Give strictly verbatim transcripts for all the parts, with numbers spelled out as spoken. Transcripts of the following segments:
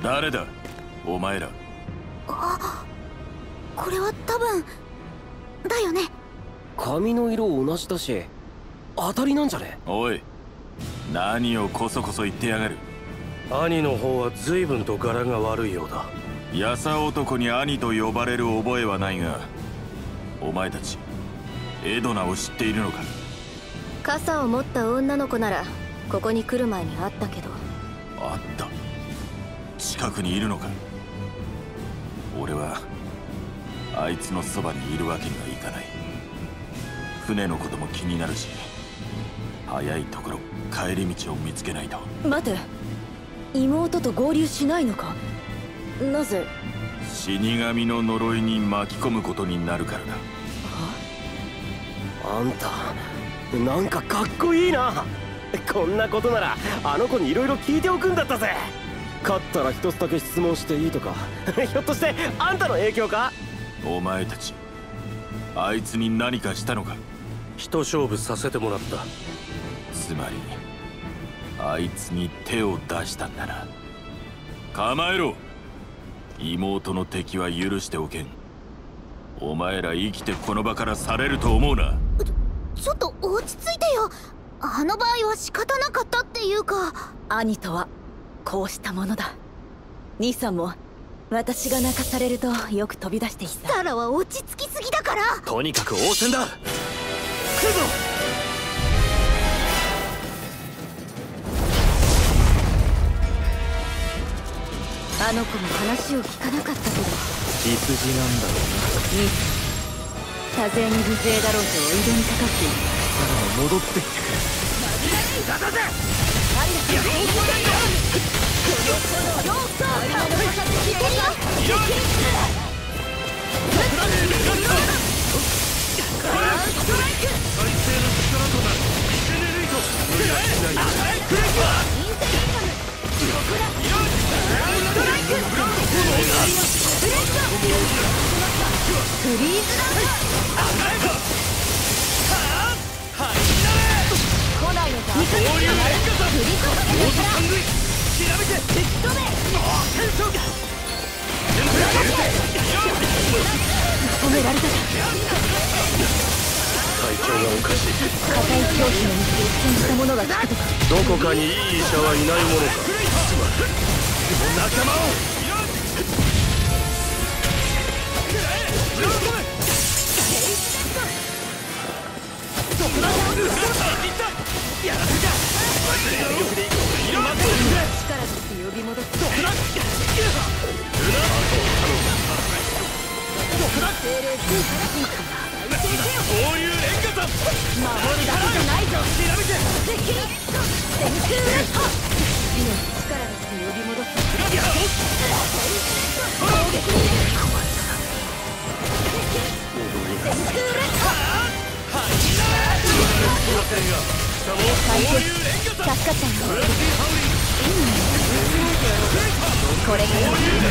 誰だお前ら。 あ、これは多分だよね。 髪の色同じだし当たりなんじゃね？ おい、何をこそこそ言ってやがる。 兄の方は随分と柄が悪いようだ。 やさ男に兄と呼ばれる覚えはないが、お前たちエドナを知っているのか？ 傘を持った女の子ならここに来る前に会ったけど。 あった。近くにいるのか？俺はあいつのそばにいるわけにはいかない。船のことも気になるし、早いところ帰り道を見つけないと。 待て、妹と合流しないのか？なぜ？ 死神の呪いに巻き込むことになるからだ。 あんたなんかかっこいいな。こんなことならあの子にいろいろ聞いておくんだったぜ。勝ったら一つだけ質問していいとかひょっとしてあんたの影響か？ お前たちあいつに何かしたのか？ 一勝負させてもらった。 つまりあいつに手を出したんだな。構えろ。妹の敵は許しておけん。お前ら生きてこの場から去れると思うな。 ちょっと落ち着いてよ。あの場合は仕方なかったっていうか。 兄とはこうしたものだ。兄さんも私が泣かされるとよく飛び出していた。 サラは落ち着きすぎだから。 とにかく応戦だ。来るぞ。 あの子も話を聞かなかったけど、 血筋なんだろうな。 兄さん多勢に無勢だろうとおいでにかかっている。 サラは戻ってきてくれ。出させ。やろうもないよ。 ようさん、いけるよ。 ストライク。再生の力となるイケネルイト。無理はしないよ。クレイクはインテリカム。ストライク。 フリーズダウン。来ないのか。 合流連火だ。 振り込まれるから。 調べて引き止め。 テンション。 止められた。 体調がおかしい。 硬い狂気の道で一見したものがつくとか。 どこかにいい医者はいないものか。すまん。仲間を。やらせか。 力として呼び戻す。 精霊合流連火だ。 守るだけじゃないぞ。 調べて。 天空レッド。 死の力として呼び戻す。 やろう。 攻撃に天空レッド。 最強助かったよ。これから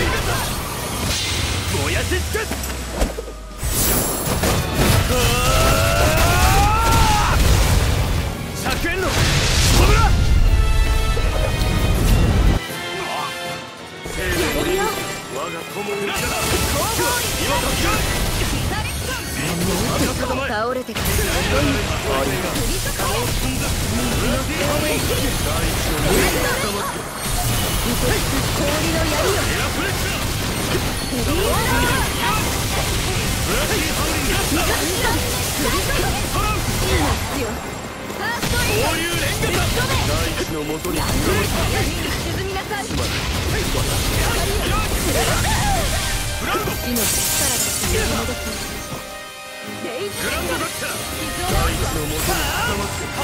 燃やし尽くす。着煙のコブラ。精霊の我が友を裏だ。今ときは倒れてから大地のもとに沈みなさい。 死の力として呼び戻す。 グランドダッチャー大地のもとに捕まって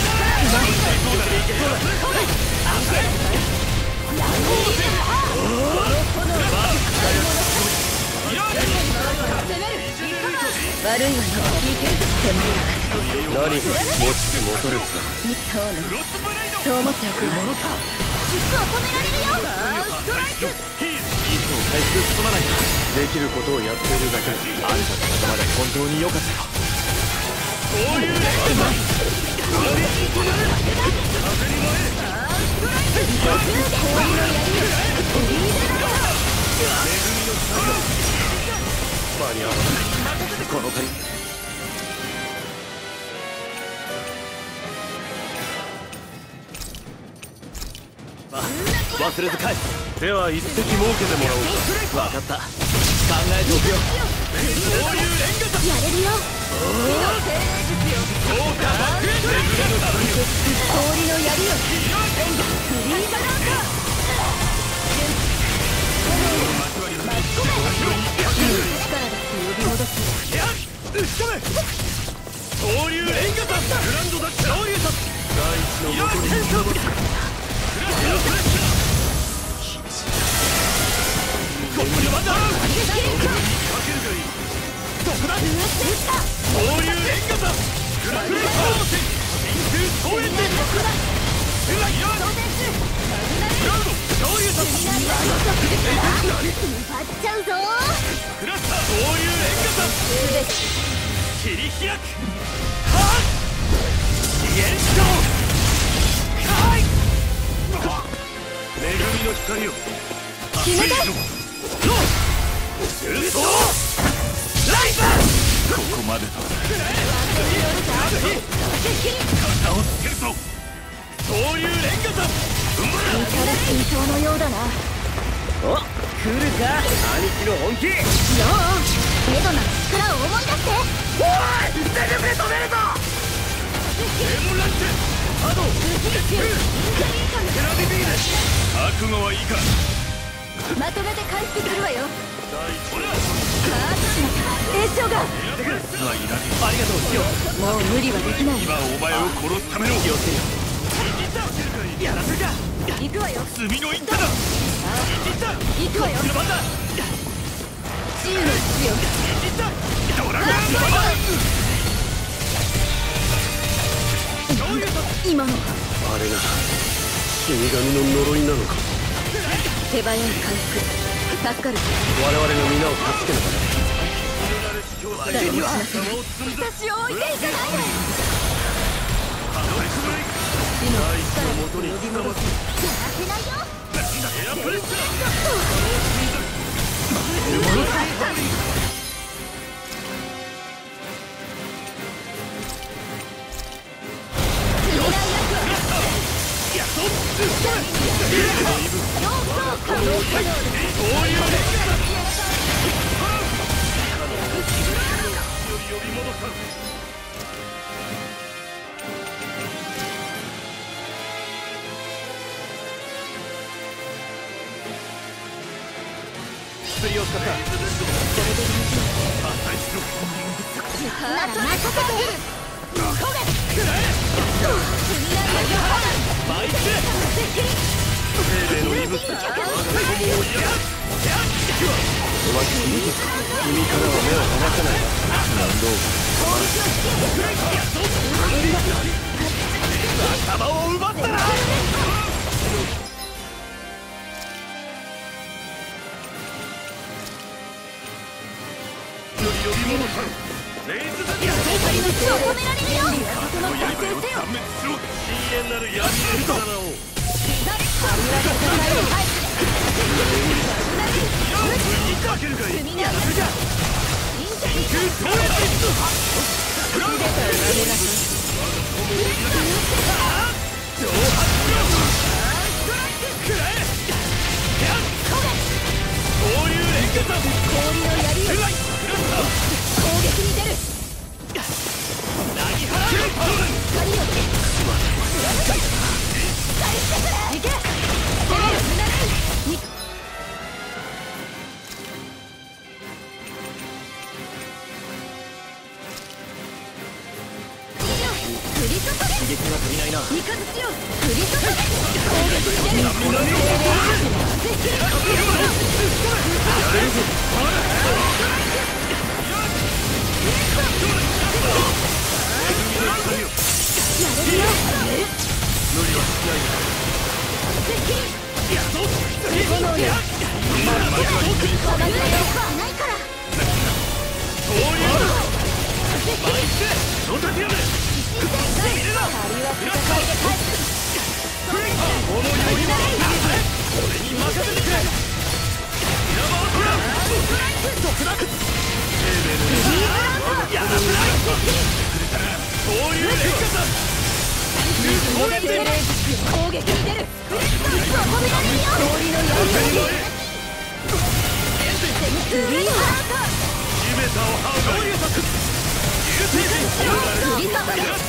悪いわよ。 何が持ちつ戻れずだ。 そうなの。そう思っておくわ。 実は止められるよ。ストライク。 ヒールいつも回復進まない。できることをやっているだけであんたの仲間で本当に良かったよ。こういう連鎖だ。風に燃える。 間に合わないこの手忘れず返す。 では一滴設けてもらおうか。 分かった。考えておくよ。 やれるよ。氷の槍よ。フリーザランカー。力だって呼び戻す。 打ち込め恐竜レンガタグランドダッシュ恐竜タ第一の残りに戻すここでまだかけるがいいどこだ恐竜レンガタグランドダッシュ真空投影戦うわよグランド恐竜タ奪っちゃうぞ。 クラスター恐竜レンガタ切り開くはっ次元将開恵みの光を決めた。 重装ライブここまでだ。 肩をつけるぞ恐竜レンガタ見たら慎重のようだな。 お、来るか兄貴の本気。 ようメドナの力を思い出して。 おい全力で止めるぞ。 デモランチハドテラビビール覚悟はいいかまとめて回復するわよ。 第一ほら栄翔が。 エアプレスはいらねありがとうシオ。 もう無理はできない。 今お前を殺すための気をつけよう。やらせるか。 行くわよ。 罪の一手だ行くわよ。 番だ自由の血よ。 ドラゴン今のあれが死神の呪いなのか手早い回復助かる。 我々の皆を助けるため誰も死なせない。私を置いていかないで。死の力を呼び戻す。やらせないよ。 エアプレス薬を使った。 なら任せて。 精霊の息吹君からは目を離せない何度頭を奪ったな呼び戻さんレイズダディ光の血を止められるよ。 この刃よ断滅しろ深淵なる闇の刀をかけるかいやるじゃ氷の槍よ攻撃に出る光よ行け刺激が足りないな。 三日月よ振り注げ攻撃してるやれるよ無理はしないやっと炎よ離れるはないから氷のマイスロタティアム借りは戦いで返すこのよりは攻撃に出る。スプリットを止められるよ。氷の闇クリア地べたを這うがいい。流星陣クリア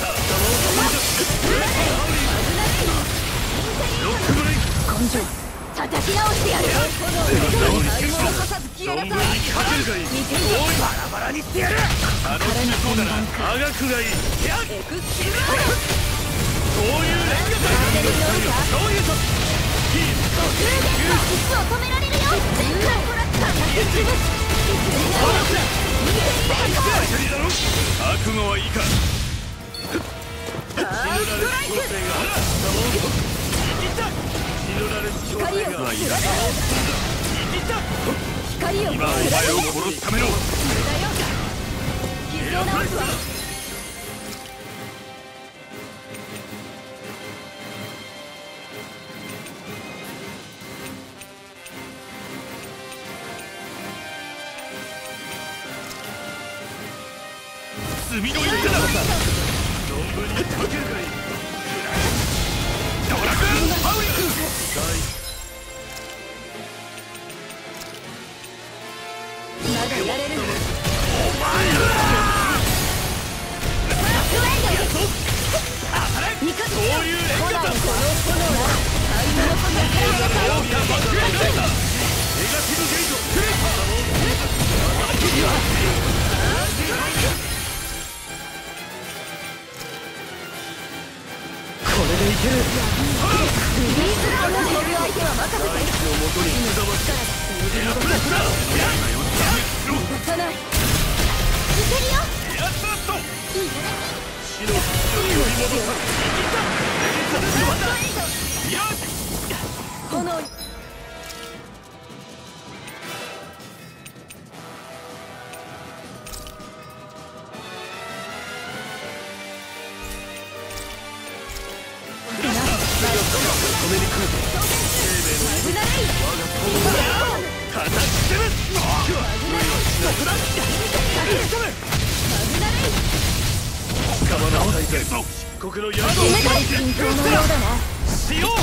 ロックブレイク根性叩き直してやる。 存分にかけるがいい。おいバラバラにしてやる。楽しみそうだな。あがくがいい。やっそういう連携だ。そういうとキーキスを止められるよ。全開トラッカーが一部覚悟はいいか。 ストライク。光を光を今お前を殺すための傷を治すわ。 炭の一手だ。存分にかけるがいい。ドラグーンパウリック。 まだやれる。 お前らそういう連携だ。 この炎は太陽の子の大きなバックエンドだ。ネガティブゲートクレイパー。 これでいける。 フリーズラーの飛ぶ相手は任せて。 の元にくだまし出さない。 いけるよ。 エアスラスト。死のいいよいけるよ。炎に国の宿を均等のようだな。 しよう。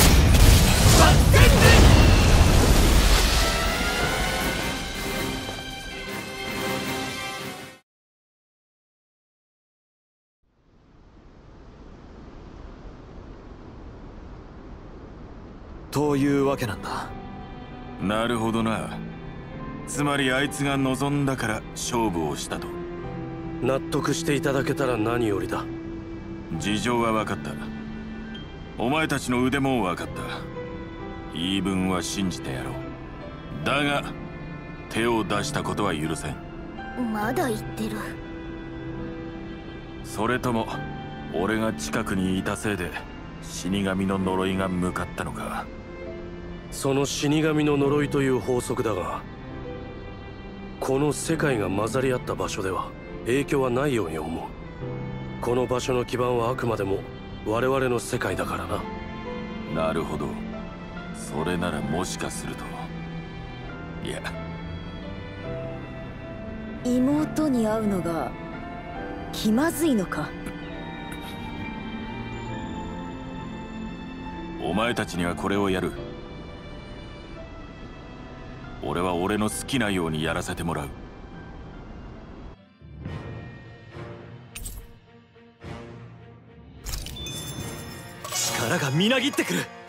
というわけなんだ。 なるほどな。つまりあいつが望んだから勝負をしたと。 納得していただけたら何よりだ。 事情は分かった。お前たちの腕も分かった。言い分は信じてやろう。だが手を出したことは許せん。 まだ言ってる。 それとも俺が近くにいたせいで死神の呪いが向かったのか。 その死神の呪いという法則だが、この世界が混ざり合った場所では影響はないように思う。この場所の基盤はあくまでも我々の世界だからな。 なるほど。それならもしかすると、いや、 妹に会うのが気まずいのか。 お前たちにはこれをやる。俺は俺の好きなようにやらせてもらう。 力がみなぎってくる。